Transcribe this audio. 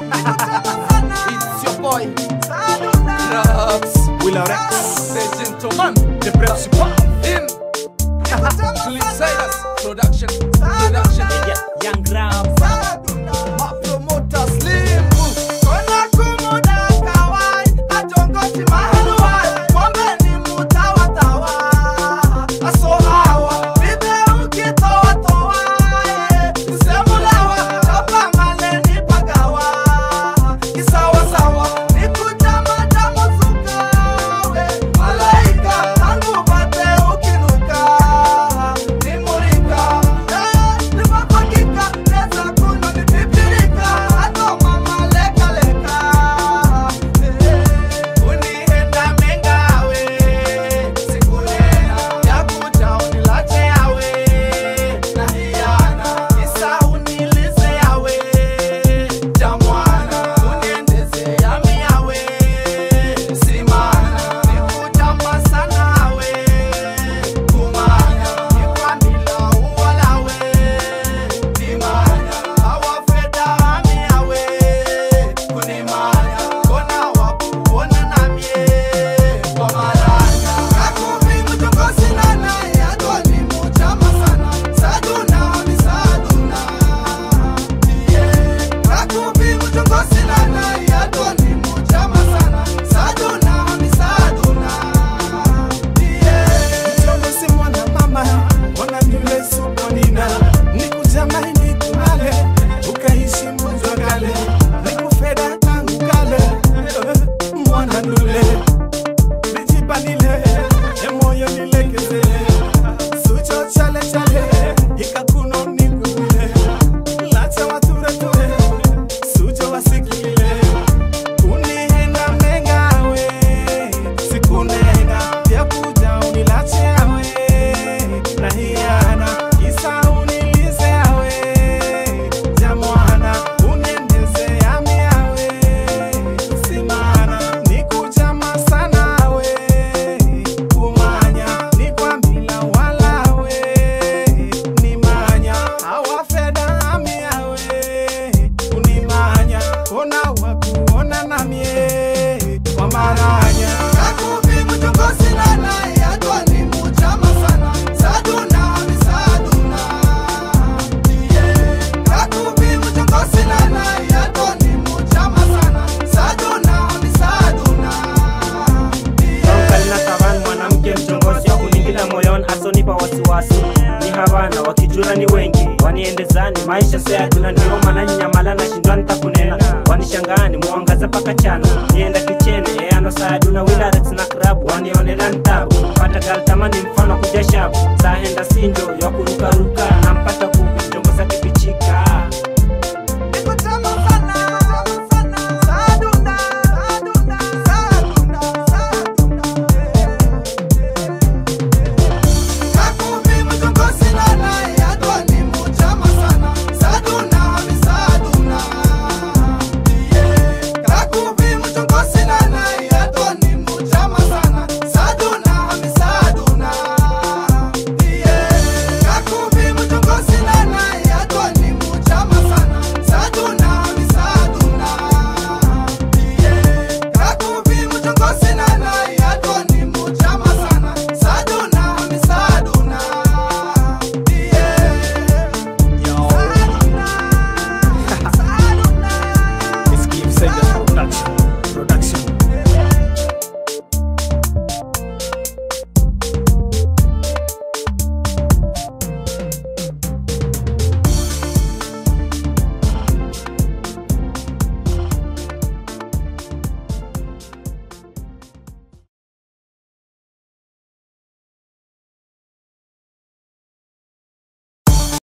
It's your boy Raps Willa Rex, the gentleman, the principal in Clean Production, Young Ram, my promoter Slim. Ni Havana wakijura ni wengi waniendezani maisha saya tuna ndio maana nyamala na shindwa nitakunena wanishangani muangaza paka chano nienda kichene ano saya duna Willa Rex na club wanionela ntabu pata gal tamani mfano kuja shabu sahenda sinjo ya kuruka